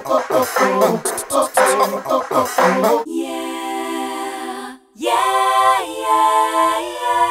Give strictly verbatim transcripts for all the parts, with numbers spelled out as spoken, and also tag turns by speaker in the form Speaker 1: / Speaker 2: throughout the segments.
Speaker 1: Yeah, yeah, yeah,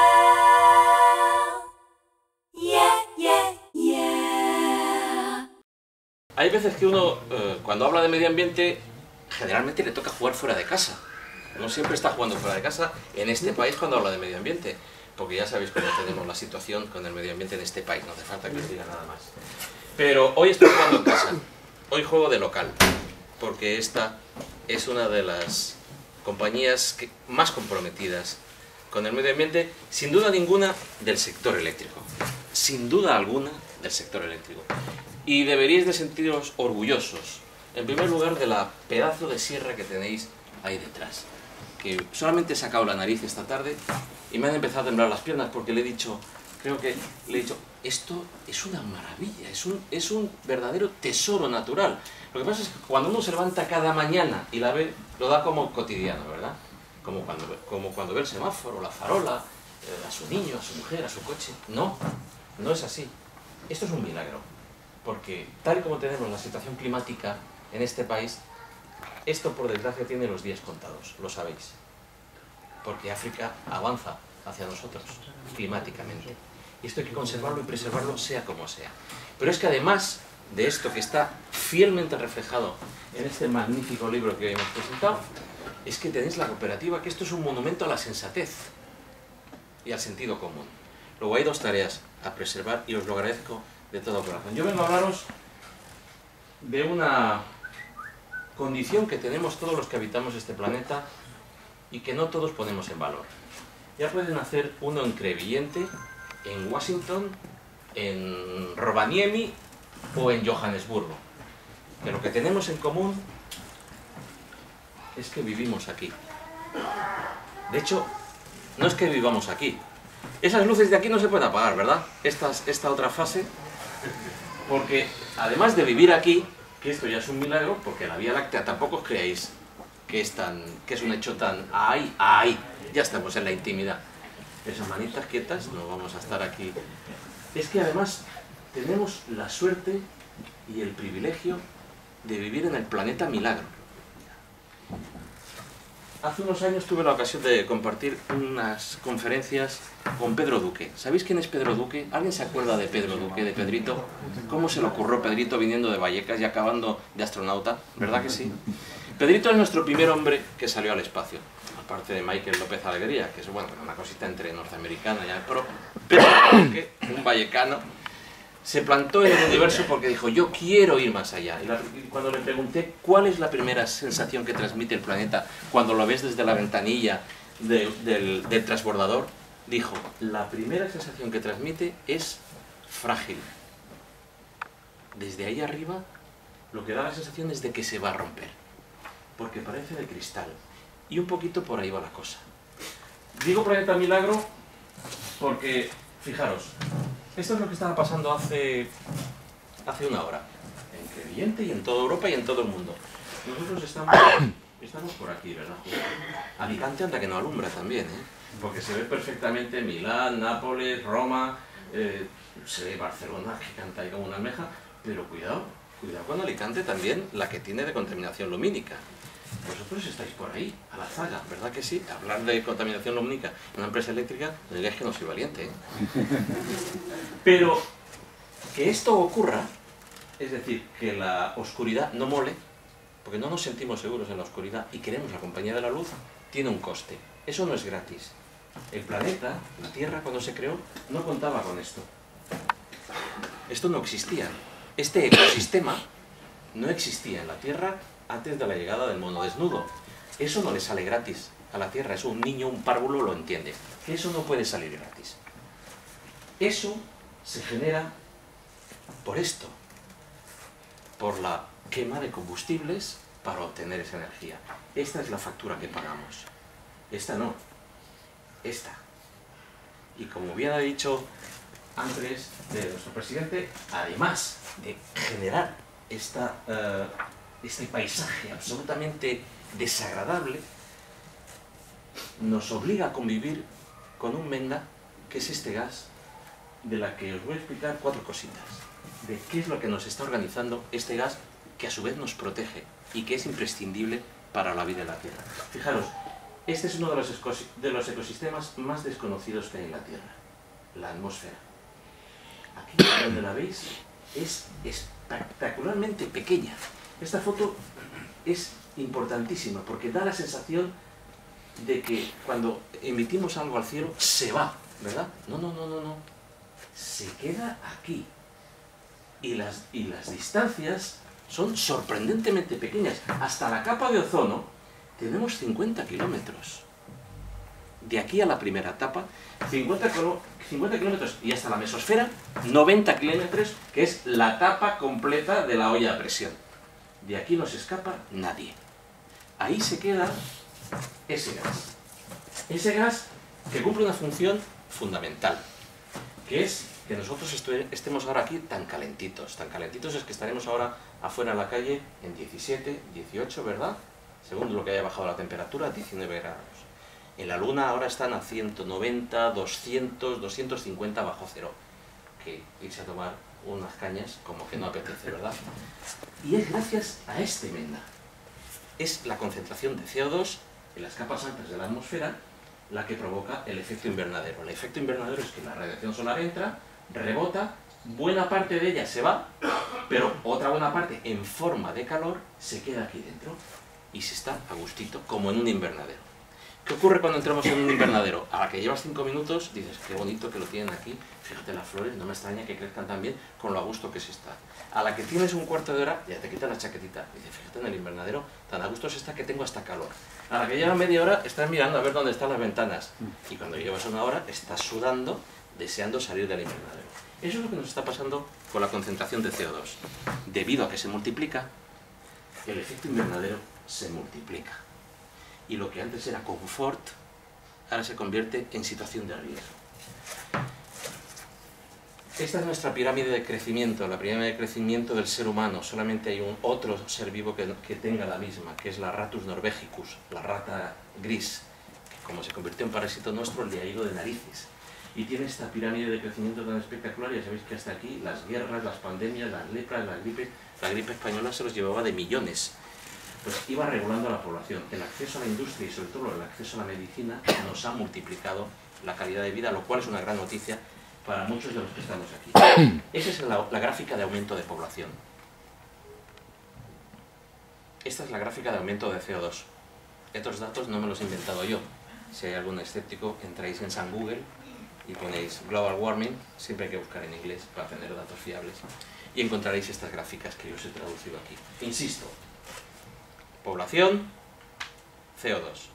Speaker 1: yeah. Yeah, yeah, yeah.
Speaker 2: Hay veces que uno, eh, cuando habla de medio ambiente, generalmente le toca jugar fuera de casa. No siempre está jugando fuera de casa en este país cuando habla de medio ambiente, porque ya sabéis cómo tenemos la situación con el medio ambiente en este país, no hace falta que os diga nada más. Pero hoy estoy jugando en casa, hoy juego de local, porque esta es una de las compañías que, más comprometidas con el medio ambiente, sin duda ninguna, del sector eléctrico. Sin duda alguna, del sector eléctrico. Y deberíais de sentiros orgullosos, en primer lugar, de la pedazo de sierra que tenéis ahí detrás. Que solamente he sacado la nariz esta tarde y me han empezado a temblar las piernas porque le he dicho, creo que le he dicho, esto es una maravilla, es un, es un verdadero tesoro natural. Lo que pasa es que cuando uno se levanta cada mañana y la ve, lo da como cotidiano, ¿verdad? Como cuando, como cuando ve el semáforo, la farola, eh, a su niño, a su mujer, a su coche. No, no es así. Esto es un milagro, porque tal y como tenemos la situación climática en este país, esto por desgracia tiene los días contados, lo sabéis. Porque África avanza hacia nosotros, climáticamente. Y esto hay que conservarlo y preservarlo sea como sea. Pero es que además de esto que está fielmente reflejado en este magnífico libro que hoy hemos presentado, es que tenéis la cooperativa, que esto es un monumento a la sensatez y al sentido común. Luego hay dos tareas a preservar y os lo agradezco de todo corazón. Yo vengo a hablaros de una condición que tenemos todos los que habitamos este planeta y que no todos ponemos en valor. Ya pueden hacer uno en Crevillente, en Washington, en Rovaniemi o en Johannesburgo. Que lo que tenemos en común es que vivimos aquí. De hecho, no es que vivamos aquí. Esas luces de aquí no se pueden apagar, ¿verdad? Esta, esta otra fase. Porque además de vivir aquí, que esto ya es un milagro, porque la Vía Láctea tampoco os creáis que es, tan, que es un hecho tan... ¡Ay, ay! Ya estamos en la intimidad. Esas manitas quietas, no vamos a estar aquí. Es que además tenemos la suerte y el privilegio de vivir en el planeta milagro. Hace unos años tuve la ocasión de compartir unas conferencias con Pedro Duque. ¿Sabéis quién es Pedro Duque? ¿Alguien se acuerda de Pedro Duque, de Pedrito? ¿Cómo se le ocurrió Pedrito viniendo de Vallecas y acabando de astronauta? ¿Verdad que sí? Pedrito es nuestro primer hombre que salió al espacio, aparte de Michael López Alegría, que es bueno, una cosita entre norteamericana y... Pero Pedro Duque, un vallecano, se plantó en el universo porque dijo, yo quiero ir más allá. Y, la, y cuando le pregunté cuál es la primera sensación que transmite el planeta cuando lo ves desde la ventanilla de, del, del transbordador, dijo, la primera sensación que transmite es frágil. Desde ahí arriba, lo que da la sensación es de que se va a romper, porque parece de cristal. Y un poquito por ahí va la cosa. Digo planeta milagro porque, fijaros, esto es lo que estaba pasando hace, hace una hora, en Crevillente y en toda Europa y en todo el mundo. Nosotros estamos, estamos por aquí, ¿verdad? Alicante anda que no alumbra también, ¿eh? Porque se ve perfectamente Milán, Nápoles, Roma, eh, se ve Barcelona, que canta ahí como una almeja, pero cuidado, cuidado con Alicante también, la que tiene de contaminación lumínica. Vosotros estáis por ahí, a la zaga, ¿verdad que sí? Hablar de contaminación lumínica en una empresa eléctrica, no digáis que no soy valiente, ¿eh? Pero que esto ocurra, es decir, que la oscuridad no mole, porque no nos sentimos seguros en la oscuridad y queremos la compañía de la luz, tiene un coste. Eso no es gratis. El planeta, la Tierra, cuando se creó, no contaba con esto. Esto no existía. Este ecosistema no existía en la Tierra antes de la llegada del mono desnudo. Eso no le sale gratis a la Tierra, eso un niño, un párvulo lo entiende. Que eso no puede salir gratis. Eso se genera por esto, por la quema de combustibles para obtener esa energía. Esta es la factura que pagamos. Esta no, esta. Y como bien ha dicho antes de nuestro presidente, además de generar esta... Uh, este paisaje absolutamente desagradable, nos obliga a convivir con un menda que es este gas, de la que os voy a explicar cuatro cositas, de qué es lo que nos está organizando este gas que a su vez nos protege y que es imprescindible para la vida en la Tierra. Fijaros, este es uno de los, de los ecosistemas más desconocidos que hay en la Tierra, la atmósfera. Aquí donde la veis es espectacularmente pequeña. Esta foto es importantísima porque da la sensación de que cuando emitimos algo al cielo se va, ¿verdad? No, no, no, no, no. Se queda aquí. Y las, y las distancias son sorprendentemente pequeñas. Hasta la capa de ozono tenemos cincuenta kilómetros. De aquí a la primera etapa, cincuenta kilómetros, y hasta la mesosfera, noventa kilómetros, que es la tapa completa de la olla a presión. De aquí no se escapa nadie. Ahí se queda ese gas. Ese gas que cumple una función fundamental, que es que nosotros estemos ahora aquí tan calentitos. Tan calentitos es que estaremos ahora afuera en la calle en diecisiete, dieciocho, ¿verdad? Según lo que haya bajado la temperatura, diecinueve grados. En la Luna ahora están a ciento noventa, doscientos, doscientos cincuenta bajo cero. Que irse a tomar unas cañas como que no apetece, ¿verdad? Y es gracias a este menda. Es la concentración de C O dos en las capas altas de la atmósfera la que provoca el efecto invernadero. El efecto invernadero es que la radiación solar entra, rebota, buena parte de ella se va, pero otra buena parte en forma de calor se queda aquí dentro y se está a gustito, como en un invernadero. ¿Qué ocurre cuando entramos en un invernadero? A la que llevas cinco minutos dices, qué bonito que lo tienen aquí, fíjate las flores, no me extraña que crezcan tan bien con lo a gusto que se está. A la que tienes un cuarto de hora, ya te quitan la chaquetita, dices, fíjate en el invernadero, tan a gusto se está que tengo hasta calor. A la que lleva media hora, estás mirando a ver dónde están las ventanas, y cuando llevas una hora, estás sudando, deseando salir del invernadero. Eso es lo que nos está pasando con la concentración de C O dos. Debido a que se multiplica, el efecto invernadero se multiplica. Y lo que antes era confort, ahora se convierte en situación de riesgo. Esta es nuestra pirámide de crecimiento, la pirámide de crecimiento del ser humano. Solamente hay un otro ser vivo que, que tenga la misma, que es la Ratus norvegicus, la rata gris, que como se convirtió en parásito nuestro, le ha ido de narices. Y tiene esta pirámide de crecimiento tan espectacular, ya sabéis que hasta aquí las guerras, las pandemias, las lepras, las gripes, la gripe española se los llevaba de millones. Pues iba regulando a la población. El acceso a la industria y sobre todo el acceso a la medicina nos ha multiplicado la calidad de vida, lo cual es una gran noticia para muchos de los que estamos aquí. Esa es la, la gráfica de aumento de población. Esta es la gráfica de aumento de C O dos. Estos datos no me los he inventado yo. Si hay algún escéptico, entráis en San Google y ponéis Global Warming, siempre hay que buscar en inglés para tener datos fiables, y encontraréis estas gráficas que yo os he traducido aquí. Insisto, población, C O dos.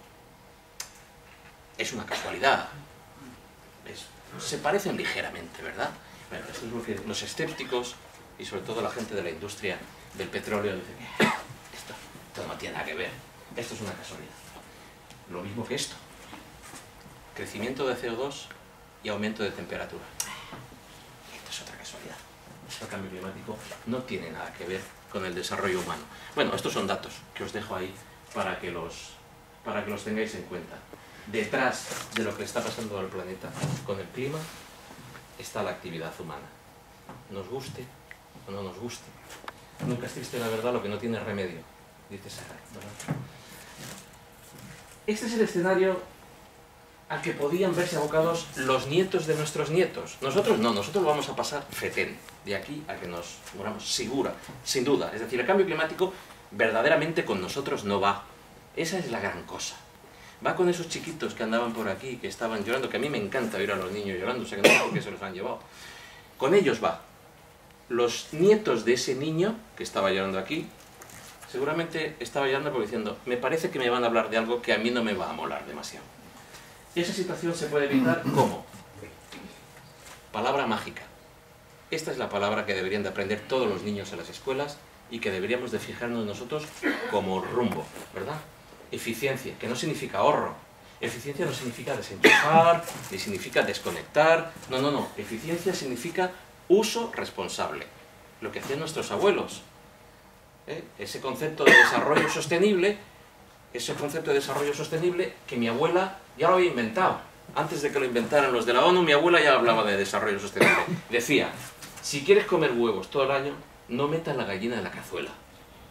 Speaker 2: Es una casualidad. Es, se parecen ligeramente, ¿verdad? Bueno, esto es lo que los escépticos y sobre todo la gente de la industria del petróleo dicen que esto, esto no tiene nada que ver. Esto es una casualidad. Lo mismo que esto. Crecimiento de C O dos y aumento de temperatura. Esto es otra casualidad. El cambio climático no tiene nada que ver con el desarrollo humano. Bueno, estos son datos que os dejo ahí para que los, para que los tengáis en cuenta. Detrás de lo que está pasando al planeta con el clima está la actividad humana. Nos guste o no nos guste. Nunca es triste la verdad lo que no tiene remedio, dice Sarah, ¿verdad? Este es el escenario al que podían verse abocados los nietos de nuestros nietos. Nosotros no, nosotros vamos a pasar fetén, de aquí a que nos muramos, segura, sin duda. Es decir, el cambio climático verdaderamente con nosotros no va. Esa es la gran cosa. Va con esos chiquitos que andaban por aquí, que estaban llorando, que a mí me encanta oír a los niños llorando, o sea que no sé por qué se los han llevado. Con ellos va. Los nietos de ese niño que estaba llorando aquí, seguramente estaba llorando porque diciendo, me parece que me van a hablar de algo que a mí no me va a molar demasiado. Esa situación se puede evitar, ¿cómo? Palabra mágica. Esta es la palabra que deberían de aprender todos los niños en las escuelas y que deberíamos de fijarnos nosotros como rumbo, ¿verdad? Eficiencia, que no significa ahorro. Eficiencia no significa desenchufar, ni significa desconectar. No, no, no. Eficiencia significa uso responsable. Lo que hacían nuestros abuelos. ¿Eh? Ese concepto de desarrollo sostenible, ese concepto de desarrollo sostenible que mi abuela ya lo había inventado. Antes de que lo inventaran los de la ONU, mi abuela ya hablaba de desarrollo sostenible. Decía, si quieres comer huevos todo el año, no metas la gallina en la cazuela.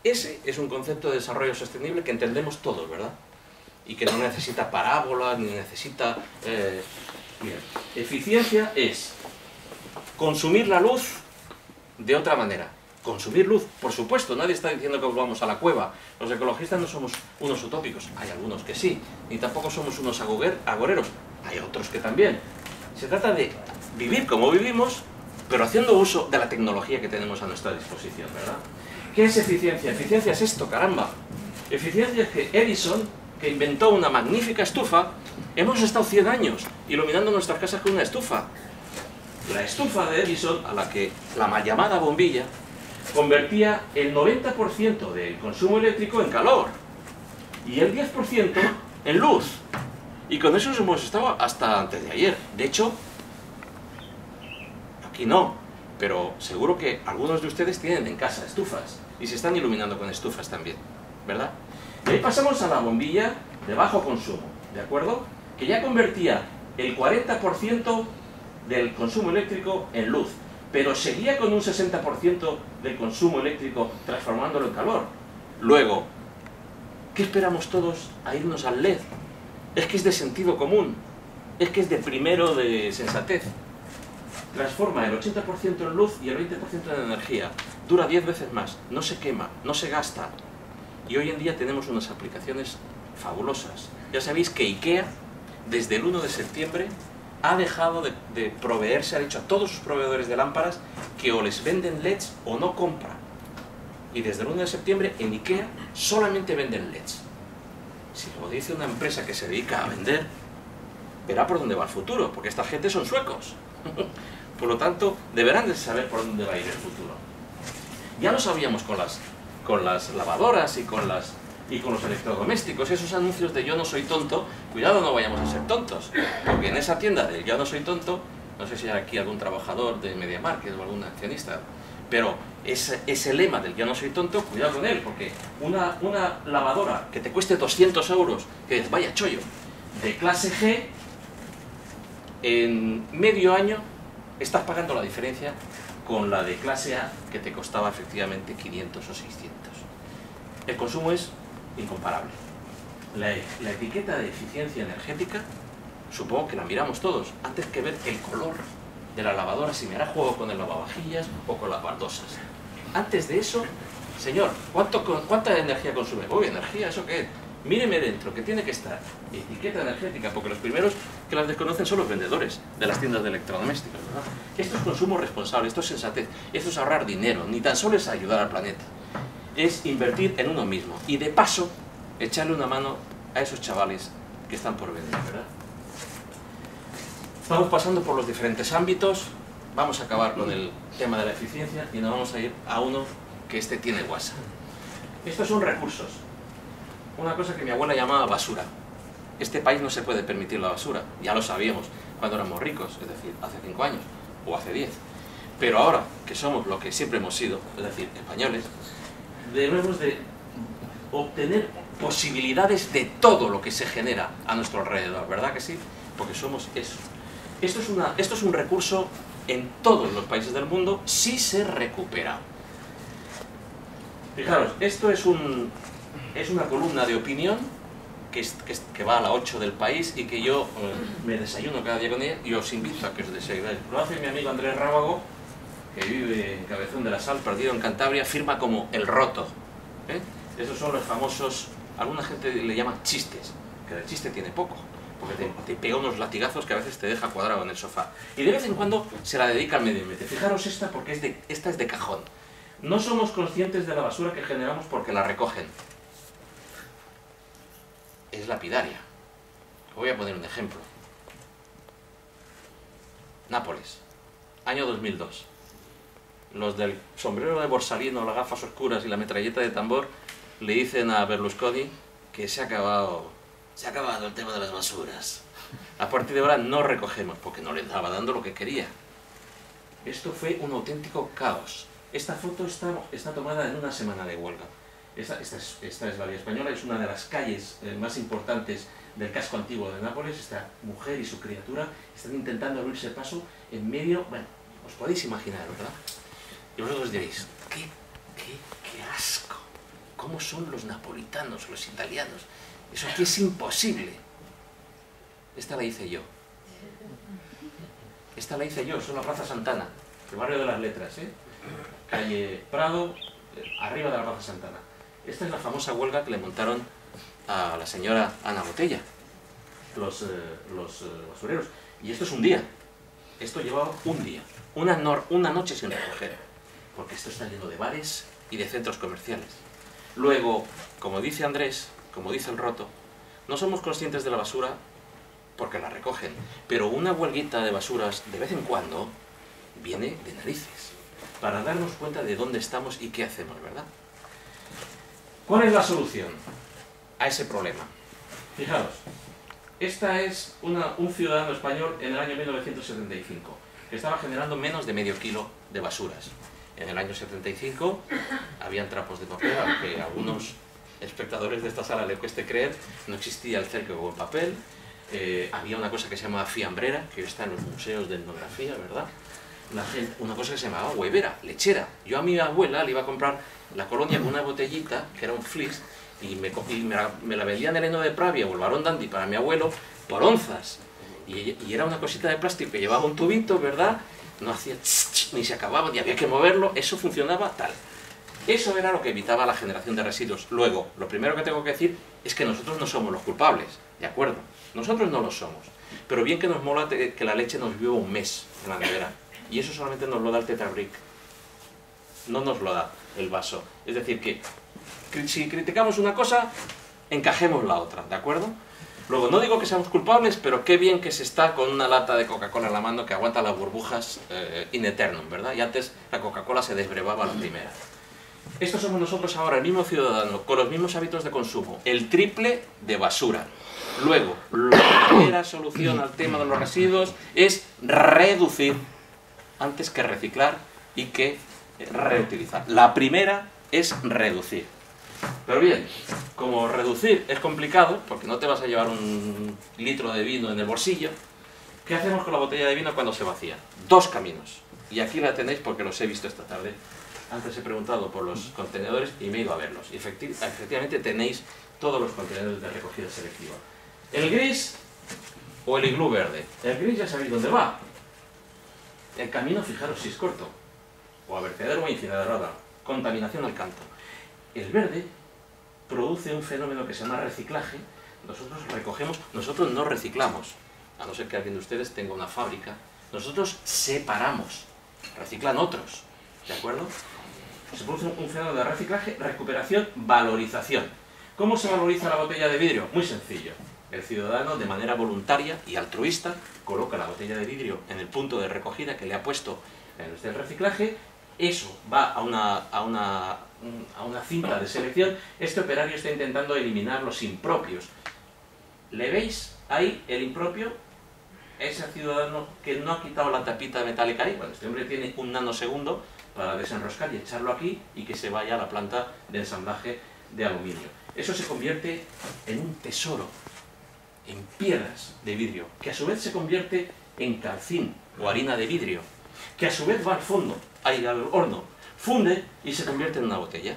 Speaker 2: Ese es un concepto de desarrollo sostenible que entendemos todos, ¿verdad? Y que no necesita parábolas, ni necesita... Eh... Bien. Eficiencia es consumir la luz de otra manera. Consumir luz, por supuesto, nadie está diciendo que volvamos a la cueva. Los ecologistas no somos unos utópicos, hay algunos que sí, ni tampoco somos unos agoreros, hay otros que también. Se trata de vivir como vivimos, pero haciendo uso de la tecnología que tenemos a nuestra disposición, ¿verdad? ¿Qué es eficiencia? Eficiencia es esto, caramba. Eficiencia es que Edison, que inventó una magnífica estufa, hemos estado cien años iluminando nuestras casas con una estufa. La estufa de Edison, a la que la mal llamada bombilla, convertía el noventa por ciento del consumo eléctrico en calor y el diez por ciento en luz. Y con eso hemos estado hasta antes de ayer. De hecho, aquí no, pero seguro que algunos de ustedes tienen en casa estufas y se están iluminando con estufas también, ¿verdad? Y ahí pasamos a la bombilla de bajo consumo, ¿de acuerdo? Que ya convertía el cuarenta por ciento del consumo eléctrico en luz, pero seguía con un sesenta por ciento del consumo eléctrico transformándolo en calor. Luego, ¿qué esperamos todos a irnos al L E D? Es que es de sentido común, es que es de primero de sensatez. Transforma el ochenta por ciento en luz y el veinte por ciento en energía. Dura diez veces más, no se quema, no se gasta. Y hoy en día tenemos unas aplicaciones fabulosas. Ya sabéis que IKEA, desde el uno de septiembre, ha dejado de, de proveerse, ha dicho a todos sus proveedores de lámparas que o les venden L E Ds o no compran. Y desde el uno de septiembre en IKEA solamente venden L E Ds. Si lo dice una empresa que se dedica a vender, verá por dónde va el futuro, porque esta gente son suecos. Por lo tanto, deberán de saber por dónde va a ir el futuro. Ya lo sabíamos con las, con las lavadoras y con, las, y con los electrodomésticos, esos anuncios de yo no soy tonto, cuidado, no vayamos a ser tontos, porque en esa tienda de yo no soy tonto, no sé si hay aquí algún trabajador de MediaMarkt o algún accionista, pero ese, ese lema del yo no soy tonto, cuidado con él, porque una, una lavadora que te cueste doscientos euros, que es vaya chollo, de clase G, en medio año estás pagando la diferencia con la de clase A, que te costaba efectivamente quinientos o seiscientos. El consumo es incomparable. La, la etiqueta de eficiencia energética, supongo que la miramos todos, antes que ver el color de la lavadora, si me hará juego con el lavavajillas o con las baldosas. Antes de eso, señor, ¿cuánto, ¿cuánta energía consume? Uy, ¿energía? ¿Eso qué es? Míreme dentro, que tiene que estar etiqueta energética, porque los primeros que las desconocen son los vendedores de las tiendas de electrodomésticos, ¿verdad? Esto es consumo responsable, esto es sensatez, esto es ahorrar dinero, ni tan solo es ayudar al planeta. Es invertir en uno mismo y de paso echarle una mano a esos chavales que están por venir, ¿verdad? Estamos pasando por los diferentes ámbitos, vamos a acabar con el tema de la eficiencia y nos vamos a ir a uno que este tiene guasa. Estos son recursos. Una cosa que mi abuela llamaba basura. Este país no se puede permitir la basura, ya lo sabíamos cuando éramos ricos, es decir, hace cinco años o hace diez. Pero ahora que somos lo que siempre hemos sido, es decir, españoles, debemos de obtener posibilidades de todo lo que se genera a nuestro alrededor, ¿verdad que sí? Porque somos eso. Esto es, una, esto es un recurso en todos los países del mundo si se recupera. Fijaros, esto es un... Es una columna de opinión que, es, que, es, que va a la ocho del País y que yo eh, me desayuno cada día con ella y os invito a que os desayunéis. Lo hace mi amigo Andrés Rábago, que vive en Cabezón de la Sal, perdido en Cantabria, firma como El Roto. ¿eh? Esos son los famosos, alguna gente le llama chistes, que el chiste tiene poco, porque te, te pega unos latigazos que a veces te deja cuadrado en el sofá. Y de vez en cuando se la dedica al medio ambiente. Fijaros esta, porque es de, esta es de cajón. No somos conscientes de la basura que generamos porque la recogen. Es lapidaria. Voy a poner un ejemplo. Nápoles, año dos mil dos. Los del sombrero de Borsalino, las gafas oscuras y la metralleta de tambor le dicen a Berlusconi que se ha acabado, se ha acabado el tema de las basuras. A partir de ahora no recogemos porque no le estaba dando lo que quería. Esto fue un auténtico caos. Esta foto está, está tomada en una semana de huelga. Esta, esta, es, esta es la Vía Española, es una de las calles eh, más importantes del casco antiguo de Nápoles. Esta mujer y su criatura están intentando abrirse paso en medio, bueno, os podéis imaginar, ¿verdad? Y vosotros diréis, qué, qué, qué asco, ¿Cómo son los napolitanos, los italianos? Eso aquí es imposible. Esta la hice yo. Esta la hice yo, es una Plaza Santana, el barrio de las Letras, ¿eh? Calle Prado, arriba de la Plaza Santana. Esta es la famosa huelga que le montaron a la señora Ana Botella, los, eh, los eh, basureros. Y esto es un día. Esto llevaba un día, una, nor una noche sin recoger, porque esto está lleno de bares y de centros comerciales. Luego, como dice Andrés, como dice el Roto, no somos conscientes de la basura porque la recogen, pero una huelguita de basuras de vez en cuando viene de narices, para darnos cuenta de dónde estamos y qué hacemos, ¿verdad? ¿Cuál es la solución a ese problema? Fijaros, esta es una, un ciudadano español en el año mil novecientos setenta y cinco, que estaba generando menos de medio kilo de basuras. En el año setenta y cinco habían trapos de papel, aunque a algunos espectadores de esta sala les cueste creer, no existía el cerco con papel, eh, había una cosa que se llamaba fiambrera, que está en los museos de etnografía, ¿verdad? La gente, una cosa que se llamaba huevera, lechera. Yo a mi abuela le iba a comprar la colonia con una botellita, que era un flis, y me, y me, la, me la vendían el heno de Pravia o el Barón Dandy para mi abuelo por onzas. Y, y era una cosita de plástico que llevaba un tubito, ¿verdad? No hacía tss, tss, ni se acababa, ni había que moverlo, eso funcionaba tal. Eso era lo que evitaba la generación de residuos. Luego, lo primero que tengo que decir es que nosotros no somos los culpables, ¿de acuerdo? Nosotros no lo somos. Pero bien que nos mola que la leche nos viva un mes en la nevera. Y eso solamente nos lo da el Tetrabric. No nos lo da el vaso. Es decir, que si criticamos una cosa, encajemos la otra, ¿de acuerdo? Luego, no digo que seamos culpables, pero qué bien que se está con una lata de Coca-Cola en la mano que aguanta las burbujas eh, in eternum, ¿verdad? Y antes la Coca-Cola se desbrevaba a la primera. Estos somos nosotros ahora, el mismo ciudadano, con los mismos hábitos de consumo, el triple de basura. Luego, la primera solución al tema de los residuos es reducir antes que reciclar y que reutilizar. La primera es reducir. Pero bien, como reducir es complicado, porque no te vas a llevar un litro de vino en el bolsillo, ¿qué hacemos con la botella de vino cuando se vacía? Dos caminos. Y aquí la tenéis porque los he visto esta tarde. Antes he preguntado por los contenedores y me he ido a verlos. Y efecti efectivamente tenéis todos los contenedores de recogida selectiva. El gris o el iglú verde. El gris ya sabéis dónde va. El camino, fijaros si es corto. O a vertedero o a incineradora. Contaminación al canto. El verde produce un fenómeno que se llama reciclaje. Nosotros recogemos, nosotros no reciclamos, a no ser que alguien de ustedes tenga una fábrica. Nosotros separamos, reciclan otros, ¿de acuerdo? Se produce un fenómeno de reciclaje, recuperación, valorización. ¿Cómo se valoriza la botella de vidrio? Muy sencillo. El ciudadano, de manera voluntaria y altruista, coloca la botella de vidrio en el punto de recogida que le ha puesto en el reciclaje. Eso va a una, a, una, a una cinta de selección. Este operario está intentando eliminar los impropios. ¿Le veis ahí el impropio? Ese ciudadano que no ha quitado la tapita metálica ahí. Bueno, este hombre tiene un nanosegundo para desenroscar y echarlo aquí y que se vaya a la planta de ensamblaje de aluminio. Eso se convierte en un tesoro, en piedras de vidrio, que a su vez se convierte en calcín o harina de vidrio, que a su vez va al fondo, ahí al horno, funde y se convierte en una botella.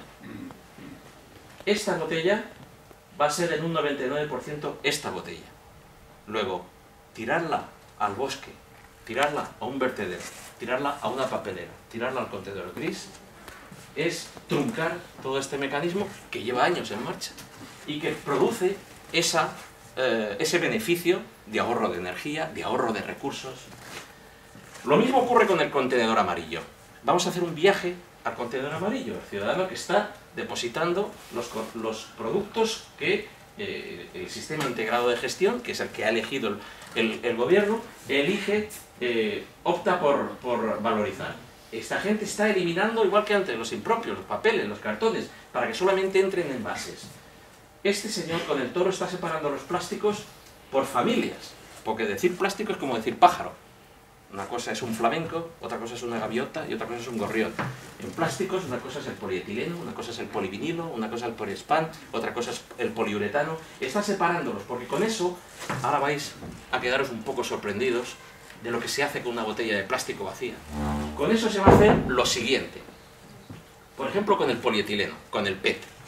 Speaker 2: Esta botella va a ser en un noventa y nueve por ciento esta botella. Luego, tirarla al bosque, tirarla a un vertedero, tirarla a una papelera, tirarla al contenedor gris, es truncar todo este mecanismo que lleva años en marcha y que produce esa, eh, ese beneficio de ahorro de energía, de ahorro de recursos. Lo mismo ocurre con el contenedor amarillo. Vamos a hacer un viaje al contenedor amarillo, el ciudadano que está depositando los, los productos que eh, el sistema integrado de gestión, que es el que ha elegido el, el, el gobierno, elige, eh, opta por, por valorizar. Esta gente está eliminando, igual que antes, los impropios, los papeles, los cartones, para que solamente entren en envases. Este señor con el toro está separando los plásticos por familias, porque decir plástico es como decir pájaro. Una cosa es un flamenco, otra cosa es una gaviota y otra cosa es un gorrión. En plásticos, una cosa es el polietileno, una cosa es el polivinilo, una cosa es el poliespan, otra cosa es el poliuretano. Está separándolos, porque con eso ahora vais a quedaros un poco sorprendidos de lo que se hace con una botella de plástico vacía. Con eso se va a hacer lo siguiente. Por ejemplo, con el polietileno, con el P E T.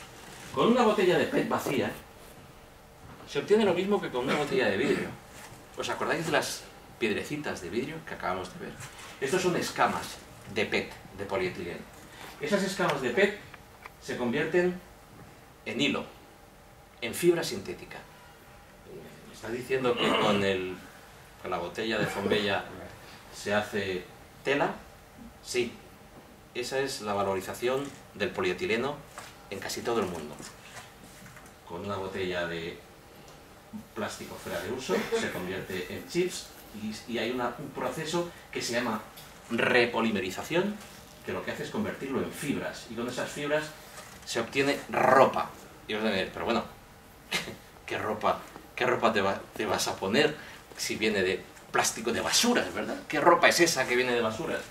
Speaker 2: Con una botella de P E T vacía se obtiene lo mismo que con una botella de vidrio. ¿Os acordáis de las piedrecitas de vidrio que acabamos de ver? Estos son escamas de P E T, de polietileno. Esas escamas de P E T se convierten en hilo, en fibra sintética. ¿Me estás diciendo que con, el, con la botella de Fombella se hace tela? Sí. Esa es la valorización del polietileno en casi todo el mundo. Con una botella de plástico fuera de uso se convierte en chips y, y hay una, un proceso que se llama repolimerización, que lo que hace es convertirlo en fibras, y con esas fibras se obtiene ropa. Y os diré, pero bueno, ¿qué ropa, qué ropa te, va, te vas a poner si viene de plástico de basuras, verdad? ¿Qué ropa es esa que viene de basuras?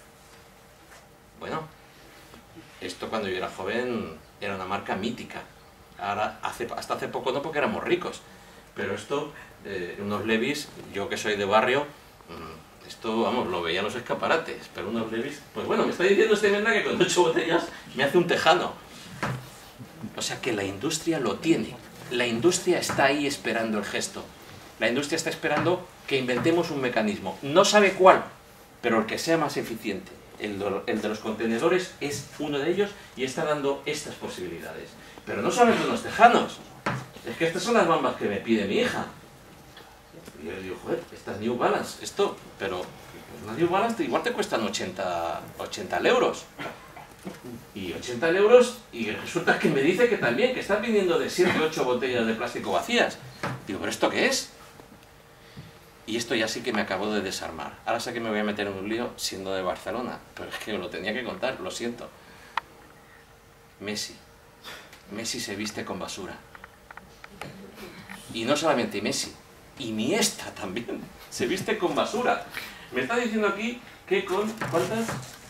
Speaker 2: Bueno, esto cuando yo era joven era una marca mítica. Ahora, hace, hasta hace poco no, porque éramos ricos. Pero esto, eh, unos Levi's, yo que soy de barrio, mmm, esto, vamos, lo veía en los escaparates. Pero unos Levi's, pues bueno, me está diciendo este Menda que con ocho botellas me hace un tejano. O sea que la industria lo tiene. La industria está ahí esperando el gesto. La industria está esperando que inventemos un mecanismo. No sabe cuál, pero el que sea más eficiente. El de, el de los contenedores es uno de ellos y está dando estas posibilidades. Pero no solamente los tejanos. Es que estas son las bambas que me pide mi hija. Y yo le digo, joder, estas New Balance, esto, pero las New Balance igual te cuestan ochenta euros. Y ochenta euros, y resulta que me dice que también, que están viniendo de siete u ocho botellas de plástico vacías. Digo, ¿pero esto qué es? Y esto ya sí que me acabó de desarmar. Ahora sé que me voy a meter en un lío siendo de Barcelona, pero es que lo tenía que contar, lo siento. Messi. Messi se viste con basura. Y no solamente Messi, Iniesta también se viste con basura. Me está diciendo aquí que con... ¿cuántas?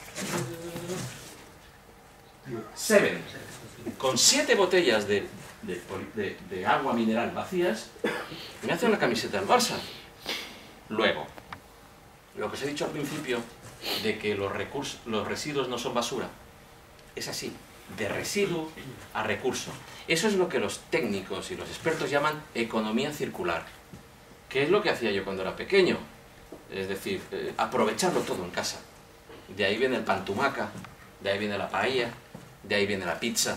Speaker 2: Seven. Con siete botellas de, de, de, de agua mineral vacías, me hace una camiseta del Barça. Luego, lo que os he dicho al principio, de que los, recursos, los residuos no son basura, es así. De residuo a recurso. Eso es lo que los técnicos y los expertos llaman economía circular. ¿Qué es lo que hacía yo cuando era pequeño? Es decir, eh, aprovecharlo todo en casa. De ahí viene el pan tumaca, de ahí viene la paella, de ahí viene la pizza.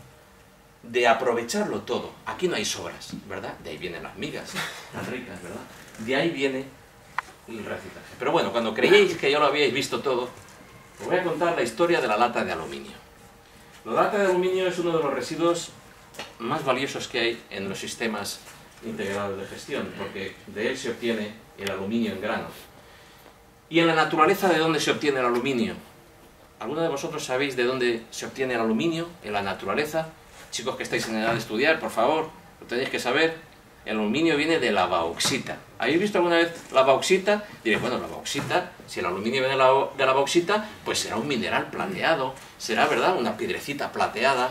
Speaker 2: De aprovecharlo todo. Aquí no hay sobras, ¿verdad? De ahí vienen las migas, las ricas, ¿verdad? De ahí viene el reciclaje. Pero bueno, cuando creíais que ya lo habíais visto todo, os voy a contar la historia de la lata de aluminio. La lata de aluminio es uno de los residuos más valiosos que hay en los sistemas integrados de gestión, porque de él se obtiene el aluminio en grano. ¿Y en la naturaleza de dónde se obtiene el aluminio? ¿Alguno de vosotros sabéis de dónde se obtiene el aluminio en la naturaleza? Chicos que estáis en edad de estudiar, por favor, lo tenéis que saber. El aluminio viene de la bauxita. ¿Habéis visto alguna vez la bauxita? Diréis, bueno, la bauxita, si el aluminio viene de la, de la bauxita, pues será un mineral plateado, será, ¿verdad?, una piedrecita plateada.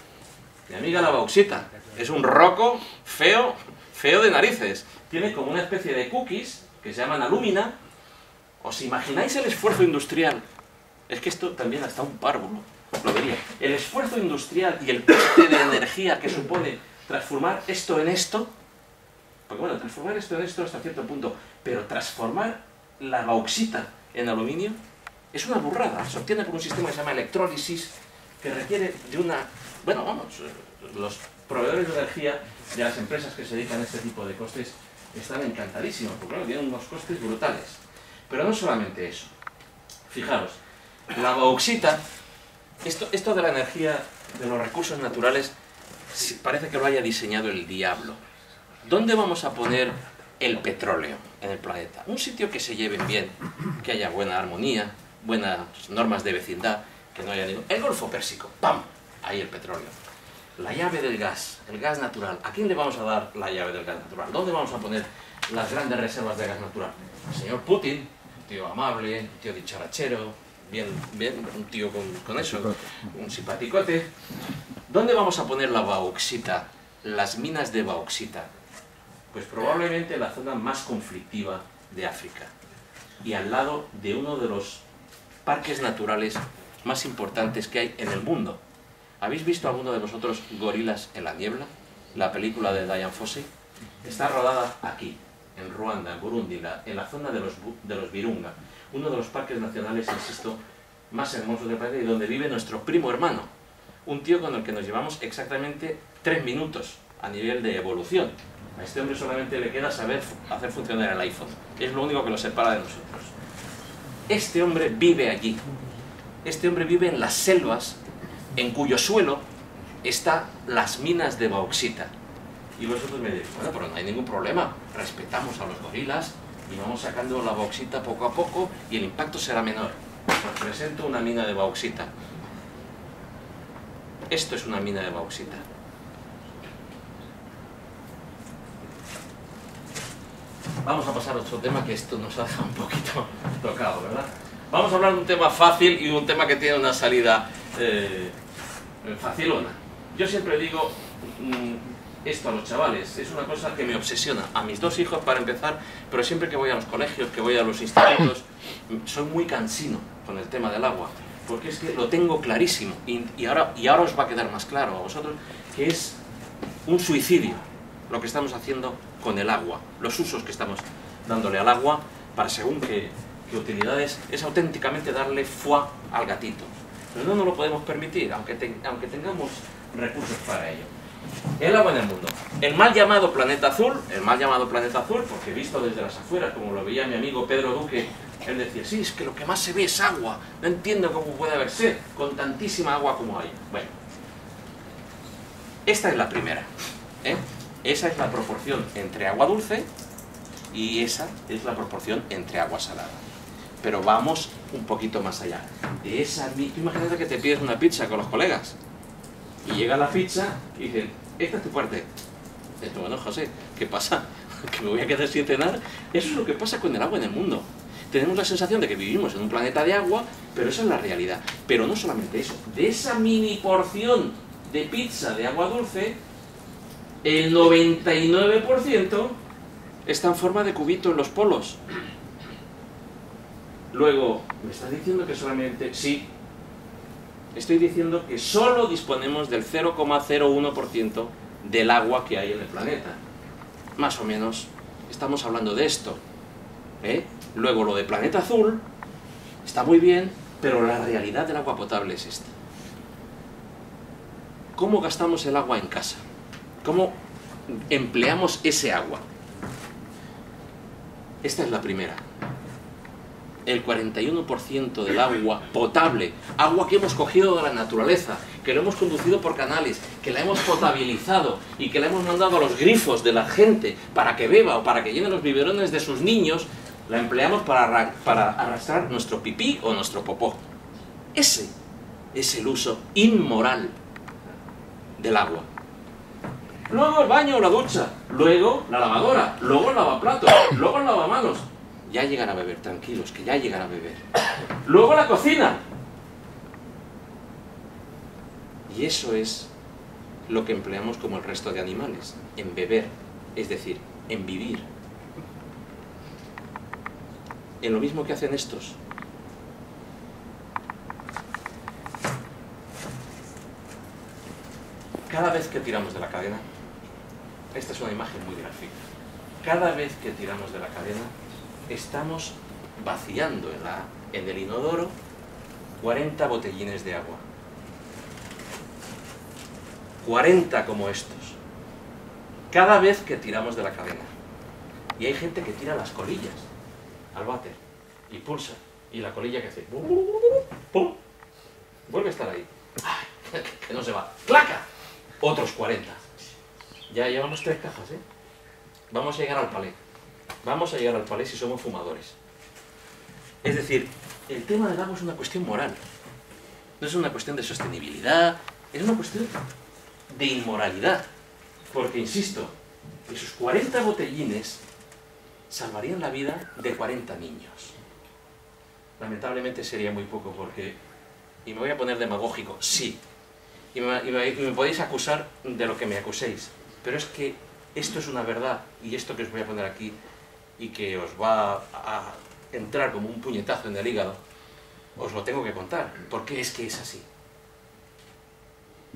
Speaker 2: Mi amiga la bauxita es un roco feo, feo de narices. Tiene como una especie de cookies que se llaman alúmina. ¿Os imagináis el esfuerzo industrial? Es que esto también hasta un párvulo lo vería. El esfuerzo industrial y el coste de energía que supone transformar esto en esto. Porque bueno, transformar esto en esto hasta cierto punto, pero transformar la bauxita en aluminio es una burrada. Se obtiene por un sistema que se llama electrólisis, que requiere de una... Bueno, vamos, los proveedores de energía de las empresas que se dedican a este tipo de costes están encantadísimos, porque claro, tienen unos costes brutales. Pero no solamente eso. Fijaros, la bauxita, esto, esto de la energía, de los recursos naturales, parece que lo haya diseñado el diablo. ¿Dónde vamos a poner el petróleo en el planeta? Un sitio que se lleven bien, que haya buena armonía, buenas normas de vecindad, que no haya ningún... El Golfo Pérsico, ¡pam! Ahí el petróleo. La llave del gas, el gas natural. ¿A quién le vamos a dar la llave del gas natural? ¿Dónde vamos a poner las grandes reservas de gas natural? El señor Putin, un tío amable, un tío dicharachero, bien, bien, un tío con, con eso, un simpaticote. ¿Dónde vamos a poner la bauxita, las minas de bauxita? Pues probablemente en la zona más conflictiva de África y al lado de uno de los parques naturales más importantes que hay en el mundo. ¿Habéis visto alguno de vosotros Gorilas en la niebla? La película de Dian Fossey. Está rodada aquí, en Ruanda, en Burundi, la, en la zona de los, de los Virunga, uno de los parques nacionales, insisto, más hermosos del planeta y donde vive nuestro primo hermano. Un tío con el que nos llevamos exactamente tres minutos a nivel de evolución. A este hombre solamente le queda saber hacer funcionar el iPhone. Es lo único que lo separa de nosotros. Este hombre vive allí. Este hombre vive en las selvas, en cuyo suelo están las minas de bauxita. Y vosotros me diréis, bueno, pero no hay ningún problema. Respetamos a los gorilas y vamos sacando la bauxita poco a poco y el impacto será menor. Os presento una mina de bauxita. Esto es una mina de bauxita. Vamos a pasar a otro tema, que esto nos ha dejado un poquito tocado, ¿verdad? Vamos a hablar de un tema fácil y un tema que tiene una salida eh, facilona. Yo siempre digo mmm, esto a los chavales, es una cosa que me obsesiona. A mis dos hijos, para empezar, pero siempre que voy a los colegios, que voy a los institutos, soy muy cansino con el tema del agua, porque es que lo tengo clarísimo y, y, ahora, y ahora os va a quedar más claro a vosotros que es un suicidio lo que estamos haciendo con el agua, los usos que estamos dándole al agua para según qué, qué utilidades, es auténticamente darle foie al gatito. Pero no nos lo podemos permitir, aunque, te, aunque tengamos recursos para ello. El agua en el mundo. El mal llamado planeta azul, el mal llamado planeta azul, porque visto desde las afueras, como lo veía mi amigo Pedro Duque, él decía, sí, es que lo que más se ve es agua, no entiendo cómo puede haber sed con tantísima agua como hay. Bueno, esta es la primera, ¿eh? Esa es la proporción entre agua dulce y esa es la proporción entre agua salada. Pero vamos un poquito más allá. De esa, tú imagínate que te pides una pizza con los colegas y llega la pizza y dicen, esta es tu parte. Y dices, bueno, José, ¿qué pasa? ¿Que me voy a quedar sin cenar? Eso es lo que pasa con el agua en el mundo. Tenemos la sensación de que vivimos en un planeta de agua, pero esa es la realidad. Pero no solamente eso, de esa mini porción de pizza de agua dulce, el noventa y nueve por ciento está en forma de cubito en los polos. Luego, ¿me estás diciendo que solamente...? Sí, estoy diciendo que solo disponemos del cero coma cero uno por ciento del agua que hay en el planeta. Más o menos, estamos hablando de esto, ¿eh? Luego, lo de planeta azul está muy bien, pero la realidad del agua potable es esta. ¿Cómo gastamos el agua en casa? ¿Cómo empleamos ese agua? Esta es la primera. El cuarenta y uno por ciento del agua potable, agua que hemos cogido de la naturaleza, que lo hemos conducido por canales, que la hemos potabilizado y que la hemos mandado a los grifos de la gente para que beba o para que llene los biberones de sus niños, la empleamos para, para arrastrar nuestro pipí o nuestro popó. Ese es el uso inmoral del agua. Luego el baño o la ducha, luego la lavadora, luego el lavaplatos, luego el lavamanos. Ya llegan a beber, tranquilos, que ya llegan a beber. Luego la cocina. Y eso es lo que empleamos como el resto de animales, en beber, es decir, en vivir. En lo mismo que hacen estos. Cada vez que tiramos de la cadena, esta es una imagen muy gráfica, cada vez que tiramos de la cadena, estamos vaciando en, la, en el inodoro cuarenta botellines de agua. cuarenta como estos. Cada vez que tiramos de la cadena. Y hay gente que tira las colillas al váter y pulsa. Y la colilla que hace... ¡Pum! Vuelve a estar ahí. ¡Ay! Que no se va. ¡Claca! Otros cuarenta. Ya llevamos tres cajas, ¿eh? Vamos a llegar al palé. Vamos a llegar al palé si somos fumadores. Es decir, el tema del agua es una cuestión moral. No es una cuestión de sostenibilidad, es una cuestión de inmoralidad. Porque, insisto, esos cuarenta botellines salvarían la vida de cuarenta niños. Lamentablemente sería muy poco porque... Y me voy a poner demagógico, sí. Y me, y me, y me podéis acusar de lo que me acuséis. Pero es que esto es una verdad, y esto que os voy a poner aquí, y que os va a entrar como un puñetazo en el hígado, os lo tengo que contar, porque es que es así.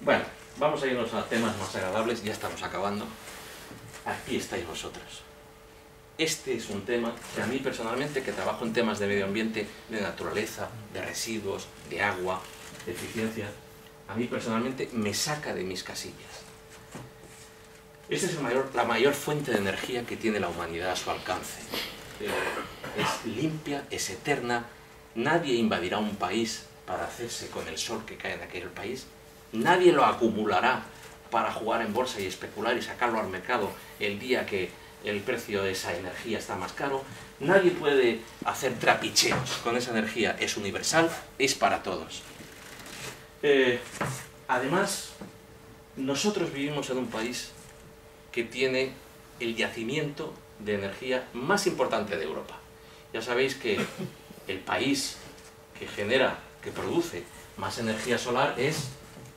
Speaker 2: Bueno, vamos a irnos a temas más agradables, ya estamos acabando. Aquí estáis vosotros. Este es un tema que a mí personalmente, que trabajo en temas de medio ambiente, de naturaleza, de residuos, de agua, de eficiencia, a mí personalmente me saca de mis casillas. Esta es el mayor, la mayor fuente de energía que tiene la humanidad a su alcance. Eh, es limpia, es eterna, nadie invadirá un país para hacerse con el sol que cae en aquel país, nadie lo acumulará para jugar en bolsa y especular y sacarlo al mercado el día que el precio de esa energía está más caro, nadie puede hacer trapicheos con esa energía, es universal, es para todos. Eh, además, nosotros vivimos en un país que tiene el yacimiento de energía más importante de Europa. Ya sabéis que el país que genera, que produce más energía solar es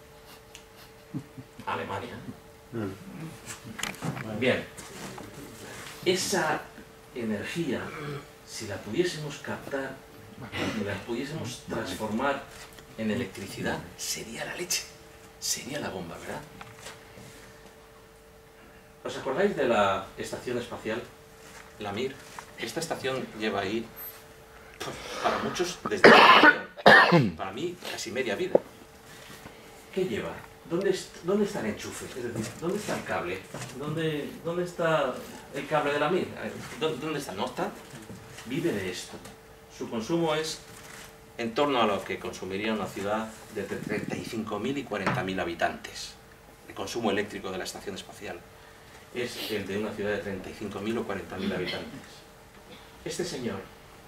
Speaker 2: Alemania. Bien, esa energía, si la pudiésemos captar, si la pudiésemos transformar en electricidad, sería la leche, sería la bomba, ¿verdad? ¿Os acordáis de la estación espacial, la Mir? Esta estación lleva ahí, para muchos, desde la creación, para mí, casi media vida. ¿Qué lleva? ¿Dónde, ¿Dónde está el enchufe? Es decir, ¿dónde está el cable? ¿Dónde, dónde está el cable de la Mir? ¿Dónde, ¿Dónde está? ¿No está? Vive de esto. Su consumo es en torno a lo que consumiría una ciudad de entre treinta y cinco mil y cuarenta mil habitantes. El consumo eléctrico de la estación espacial es el de una ciudad de treinta y cinco mil o cuarenta mil habitantes. Este señor,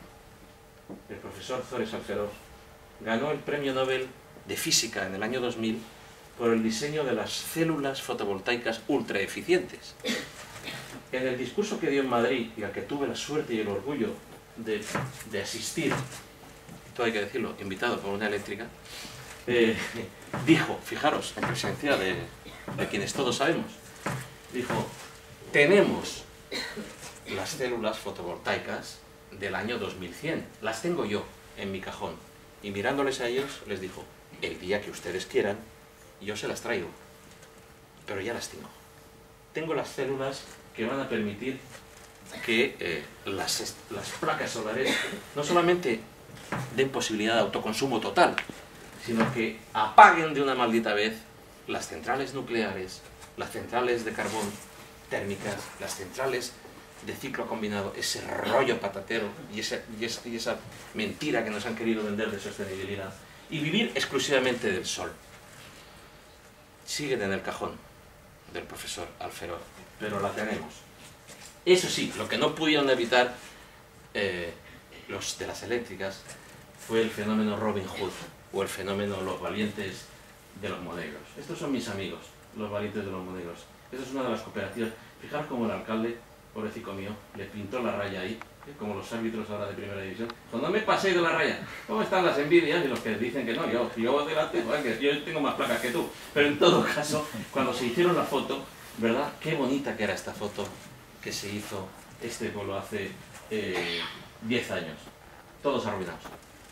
Speaker 2: el profesor Zores Alferov, ganó el premio Nobel de Física en el año dos mil por el diseño de las células fotovoltaicas ultra eficientes. En el discurso que dio en Madrid, y al que tuve la suerte y el orgullo de, de asistir, todo hay que decirlo, invitado por una eléctrica, eh, dijo, fijaros, en presencia de, de quienes todos sabemos, dijo, tenemos las células fotovoltaicas del año dos mil cien, las tengo yo en mi cajón. Y mirándoles a ellos, les dijo, el día que ustedes quieran, yo se las traigo, pero ya las tengo. Tengo las células que van a permitir que eh, las, las placas solares no solamente den posibilidad de autoconsumo total, sino que apaguen de una maldita vez las centrales nucleares, las centrales de carbón térmicas, las centrales de ciclo combinado, ese rollo patatero y esa, y, esa, y esa mentira que nos han querido vender de sostenibilidad, y vivir exclusivamente del sol. Siguen en el cajón del profesor Alferov, pero la tenemos. Eso sí, lo que no pudieron evitar eh, los de las eléctricas fue el fenómeno Robin Hood, o el fenómeno Los Valientes de los Monegros. Estos son mis amigos, los Valientes de los Monegros. Esta es una de las cooperativas. Fijaros cómo el alcalde, pobrecito mío, le pintó la raya ahí, ¿eh? Como los árbitros ahora de primera división. Cuando no me paséis de la raya, ¿cómo están las envidias? Y los que dicen que no, yo, yo delante, bueno, que yo tengo más placas que tú. Pero en todo caso, cuando se hicieron la foto, ¿verdad? Qué bonita que era esta foto que se hizo este pueblo hace eh, diez años. Todos arruinados.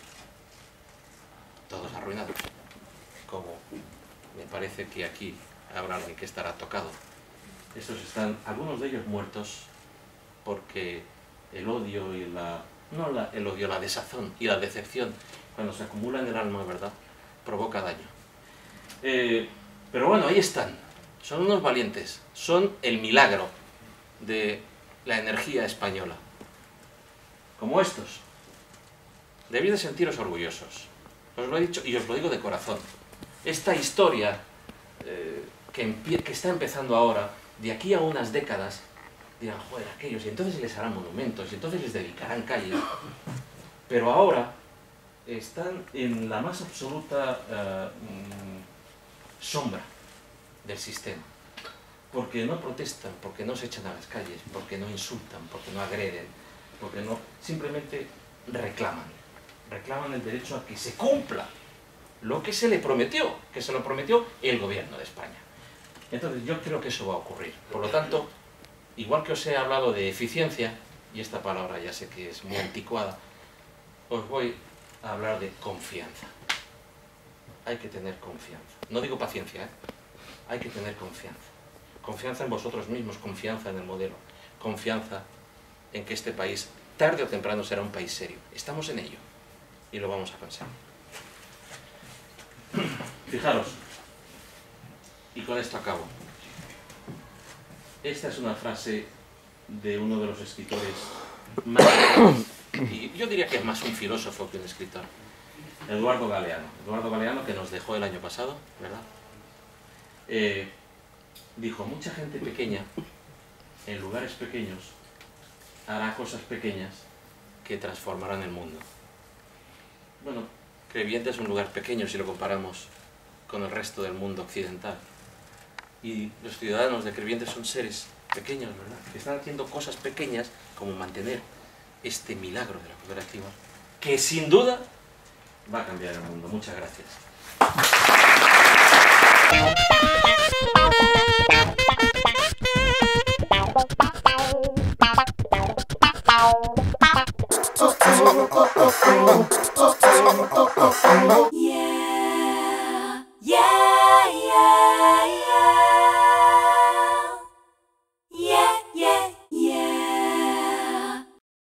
Speaker 2: Todos arruinados. Como me parece que aquí habrá alguien que estará tocado. Estos están, algunos de ellos muertos, porque el odio y la... no la, el odio, la desazón y la decepción, cuando se acumula en el alma, ¿verdad?, provoca daño. Eh, pero bueno, ahí están. Son unos valientes. Son el milagro de la energía española. Como estos. Debéis de sentiros orgullosos. Os lo he dicho y os lo digo de corazón. Esta historia eh, que, que está empezando ahora, de aquí a unas décadas, dirán, joder, aquellos, y entonces les harán monumentos, y entonces les dedicarán calles. Pero ahora están en la más absoluta uh, sombra del sistema. Porque no protestan, porque no se echan a las calles, porque no insultan, porque no agreden, porque no... simplemente reclaman. Reclaman el derecho a que se cumpla lo que se le prometió, que se lo prometió el gobierno de España. Entonces yo creo que eso va a ocurrir. Por lo tanto, igual que os he hablado de eficiencia, y esta palabra ya sé que es muy anticuada, os voy a hablar de confianza. hay que tener confianza. No digo paciencia, ¿eh? Hay que tener confianza. Confianza en vosotros mismos, confianza en el modelo, confianza en que este país, tarde o temprano, será un país serio. Estamos en ello y lo vamos a conseguir. Fijaros, y con esto acabo. Esta es una frase de uno de los escritores más... y yo diría que es más un filósofo que un escritor. Eduardo Galeano. Eduardo Galeano, que nos dejó el año pasado, ¿verdad? Eh, dijo, mucha gente pequeña, en lugares pequeños, hará cosas pequeñas que transformarán el mundo. Bueno, Crevillente es un lugar pequeño si lo comparamos con el resto del mundo occidental. Y los ciudadanos de Crevillente son seres pequeños, ¿verdad? Que están haciendo cosas pequeñas como mantener este milagro de la cooperativa, que sin duda va a cambiar el mundo. Muchas gracias.